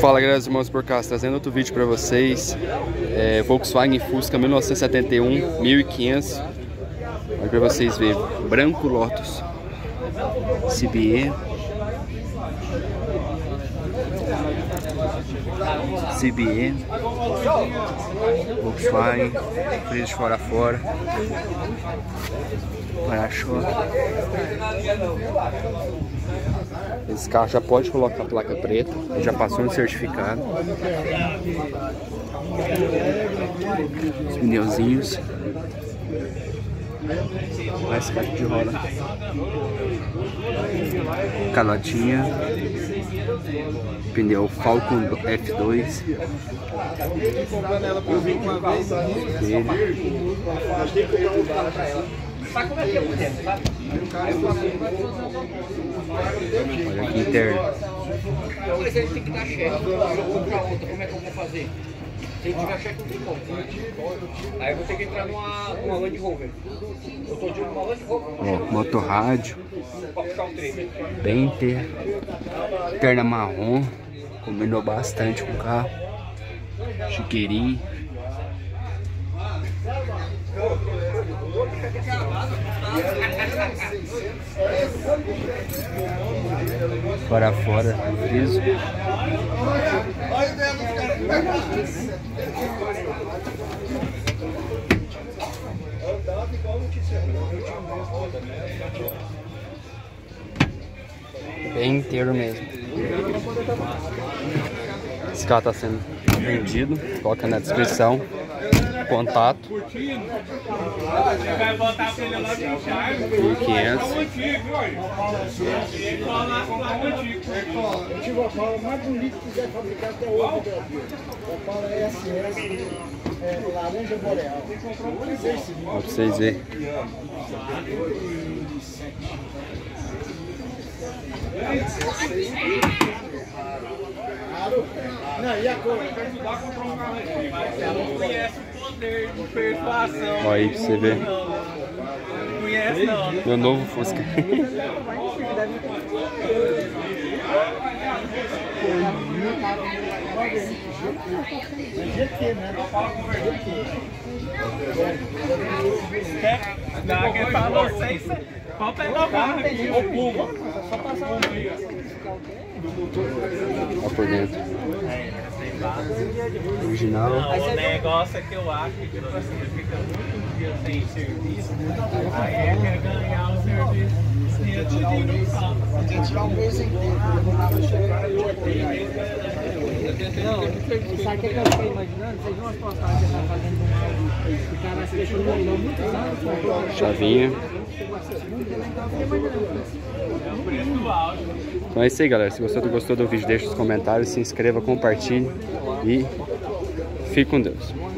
Fala galera, irmãos por cá, trazendo outro vídeo para vocês. Volkswagen Fusca 1971, 1500. Olha para vocês verem, branco Lotus CBE. Volkswagen, freio de fora a fora, para-choque. Esse carro já pode colocar a placa preta, já passou no certificado. Os pneuzinhos, mais caixa de roda, calotinha, pneu Falcon F2. Olha aqui interno. Mas ele tem que dar cheque. Eu vou comprar outra, como é que eu vou fazer? Se ele tiver cheque, não tem como. Aí eu vou ter que entrar numa Land Rover. Eu tô de uma Land Rover. Ó, motorrádio. Pra puxar um trem. Bem inteiro. Perna marrom. Combinou bastante com o carro. Chiqueirinho. Para fora, friso. Bem inteiro mesmo. Esse carro está sendo vendido. Coloca na descrição. Contato. 1500. Eu tive a Opala mais bonita que quiser fabricar até hoje no Brasil. A Opala SS laranja boreal. Ó, pra vocês verem. Não, e a cor? Não conhece o poder de persuasão. Olha aí pra você ver. Não conhece não. Meu novo Fusca. Quem falou vocês, pode pegar o carro aqui, o Puma. Só passar aí. Olha por dentro. Original. O negócio é que eu acho que tipo assim, fica muitos dias sem serviço, aí quer ganhar o serviço e eu te digo no carro. Tem que tirar um mês inteiro. Sabe o que eu fiquei imaginando? Vocês viram as postagens que tá fazendo um áudio? O cara fechou no leilão muitos anos, comprou. Chavinha. Então é isso aí, galera. Se você gostou do vídeo, deixa os comentários, se inscreva, compartilhe e fique com Deus.